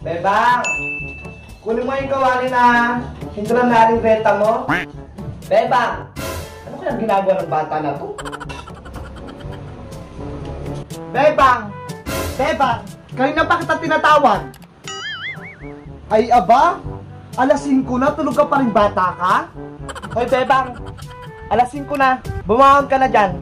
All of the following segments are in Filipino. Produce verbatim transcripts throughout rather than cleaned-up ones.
Bebang! Kunin mo yung kawali na hindi na naring reta mo. Bebang! Ano kayang ginagawa ng bata na to? Bebang! Bebang! Kanina pa kita tinatawag. Ay aba? Alas singko na, tulog ka pa rin bata ka? Hoy Bebang! Alas singko na, bumangon ka na dyan.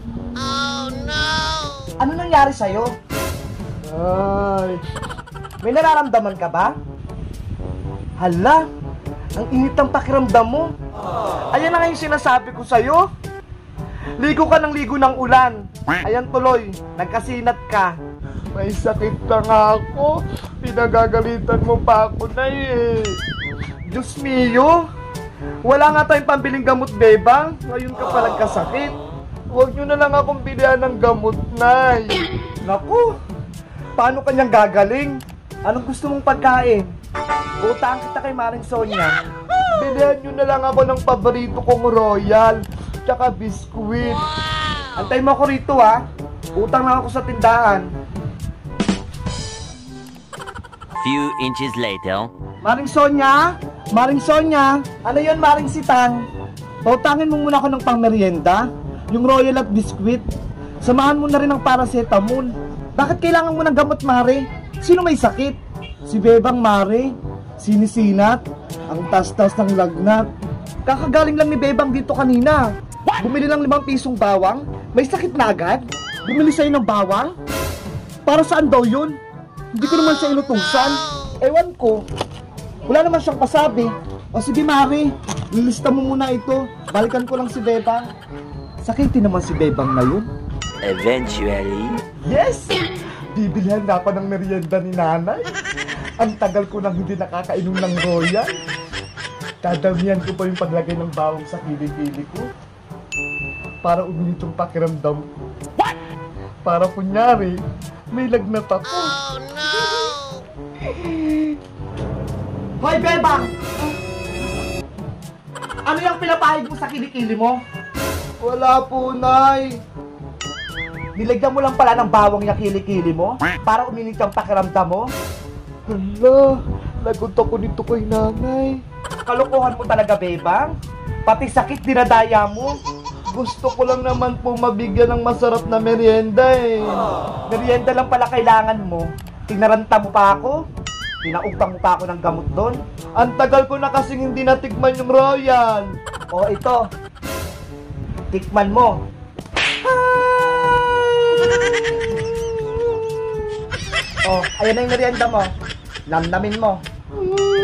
Ano nangyari sa'yo? Ay, may nararamdaman ka ba? Hala, ang init ng pakiramdam mo. Ayan na nga yung sinasabi ko sa'yo. Ligo ka ng ligo ng ulan. Ayan tuloy, nagkasinat ka. May sakit ka nga ako. Pinagagalitan mo pa ako na eh. Diyos mio, wala nga tayong pambiling gamot, Bebang. Ngayon ka pa nagkasakit. Huwag nyo na lang akong bilihan ng gamot, Nay. Naku, paano kanyang gagaling? Anong gusto mong pagkain? Utang kita kay Maring Sonia. Bilihan nyo na lang ako ng paborito kong royal, tsaka biskuit. Antay mo ako rito ha. Utang lang ako sa tindahan. Few inches later. Maring Sonia? Maring Sonia? Ano yun, Maring Sitang? Pautangin mo muna ako ng pangmerienda, yung royal at biskuit. Samahan mo na rin ng paracetamol. Bakit kailangan mo ng gamot, Mare? Sino may sakit? Si Bebang, Mare. Sinisinat. Ang tas-tas ng lagnat. Kakagaling lang ni Bebang dito kanina. Bumili ng limang pisong bawang. May sakit na agad? Bumili sa'yo ng bawang? Para saan daw yun? Hindi ko naman siya inutusan. Ewan ko. Wala naman siyang pasabi. O sige, Mare, lilista mo muna ito. Balikan ko lang si Bebang. Sakitin naman si Bebang na yun. Eventually. Yes! Bibilihan na ako ng merienda ni Nanay. Ang tagal ko nang hindi nakakainom ng royal. Dadamihan ko pa yung paglagay ng bawang sa kilikili ko. Para uminit yung pakiramdam ko. What? Para kunyari, may lagnat ako. Oh no! Hoy, Bebang! Ano yung pinapahid mo sa kilikili mo? Wala po, Nay. Nilagyan mo lang pala ng bawang yung kilikili mo para uminit yung pakiramdam mo? Hala, lagot ako dito kay Nanay. Kalokohan mo talaga, Bebang. Pati sakit dinadaya mo. Gusto ko lang naman po mabigyan ng masarap na merienda eh. Merienda lang pala kailangan mo. Tinaranta mo pa ako. Pinautang mo pa ako ng gamot doon. Ang tagal ko na kasing hindi natikman yung royal. O ito, tikman mo. Oh, ayan na yung merienda mo. Namnamin mo.